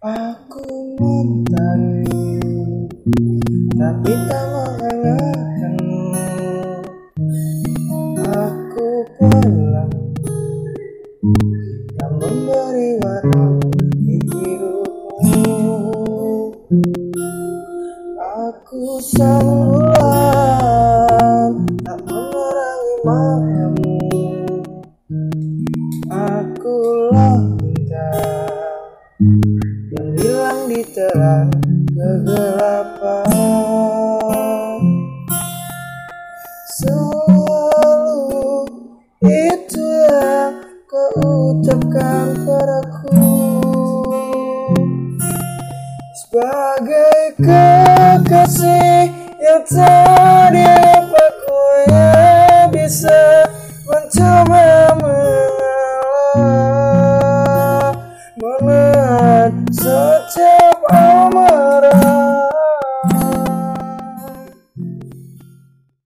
Aku mencari, tapi tak menghangatkanmu. Aku pulang, tak memberi warna di hidupmu. Aku sang bulan, tak menerangi malammu. Akulah bintang yang hilang di terang kegelapan. Selalu itu yang kau ucapkan padaku, sebagai kekasih yang tadi aku yang bisa mencoba mengalah setiap amal.